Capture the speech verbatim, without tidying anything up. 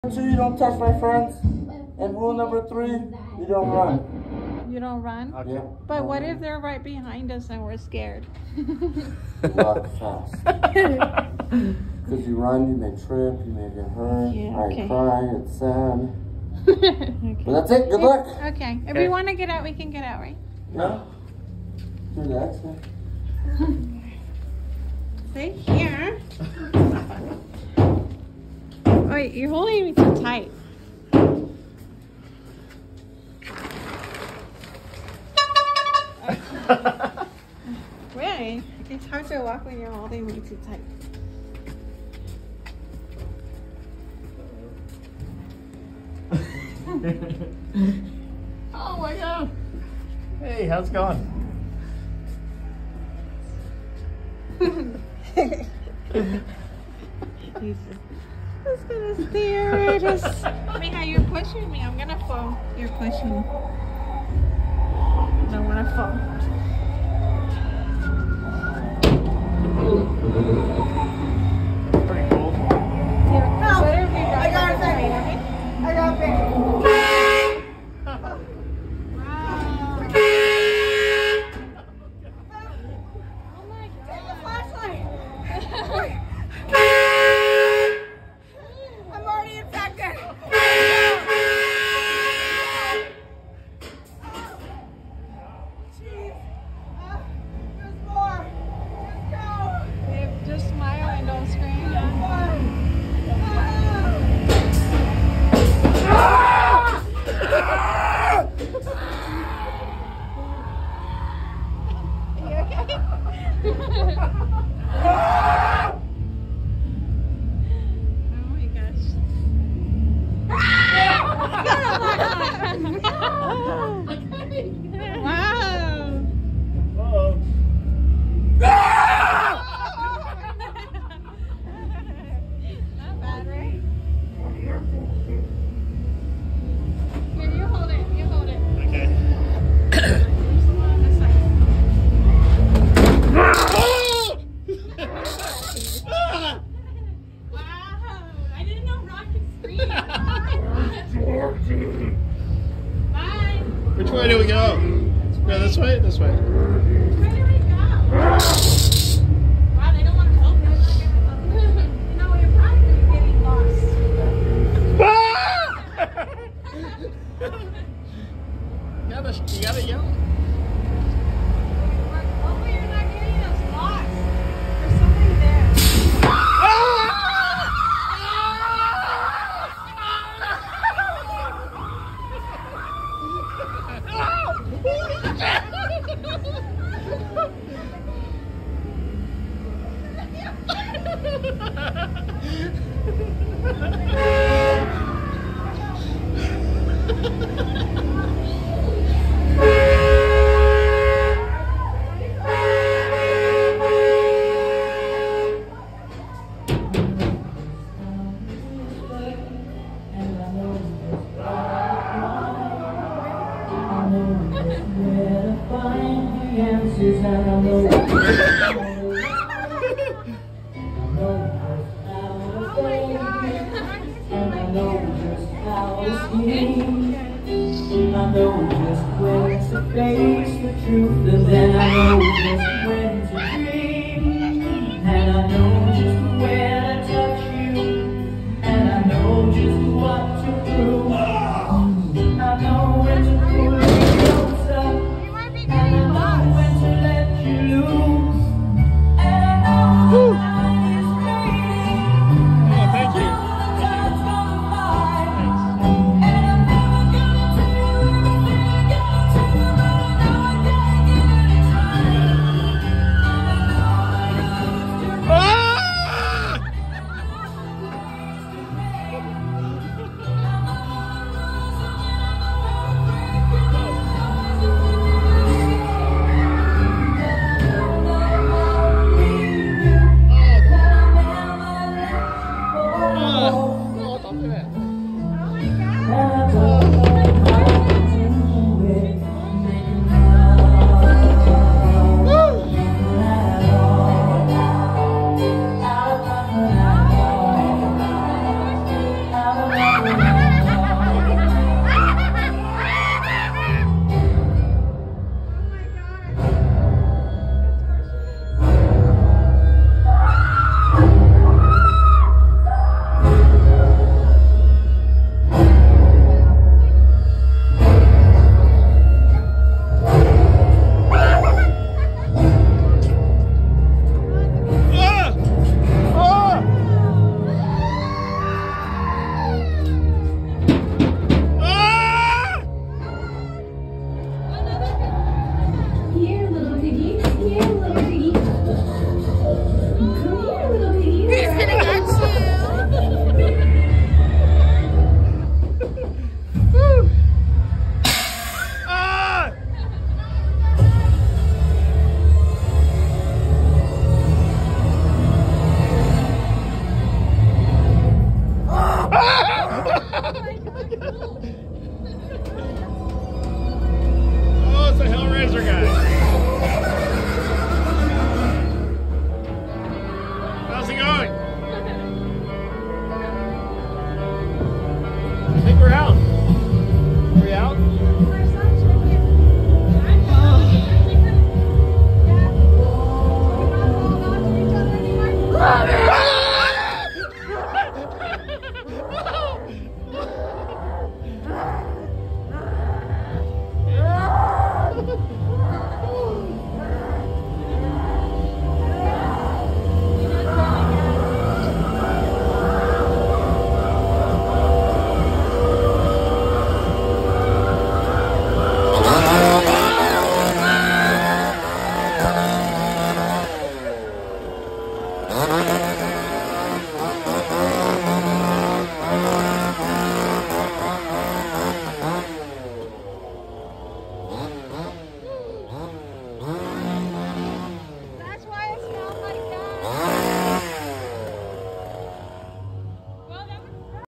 Two, you don't touch my friends. And rule number three, you don't run. You don't run? Okay. Yeah. But what if they're right behind us and we're scared? Walk fast. Because you run, you may trip, you may get hurt, Yeah, might okay. cry, it's sad. Okay. But that's it, good luck. Okay. If we want to get out, we can get out, right? Yeah. Do the exit. Stay here. Wait, you're holding me too tight. Wait, it's hard to walk when you're holding me too tight. Oh my god. Hey, how's it going? He's just gonna stare at us. I mean, how you're pushing me. I'm gonna fall. You're pushing me. I don't wanna fall. Pretty cool. Here, no, better be right. I got it. I got it. Wow. Oh my god. Take the flashlight. I'm already infected. Jeez. Uh, there's more. Just go. Babe, just smile and don't scream. Which way do we go? Go this way? This way. Where do we go? Wow, they don't want to help us. You know, you're probably getting lost. you, gotta, you gotta yell. Hopefully you're not getting us lost. There's somebody there. I know just when to face the truth, and then I know just when to dream, and I know just when I touch you, and I know just what to prove. I know when to pull you closer, and I know when to let you loose, and I know how it's raining. Oh, thank you. I don't know. Oh, it's the Hellraiser guy. How's it going? I think we're out.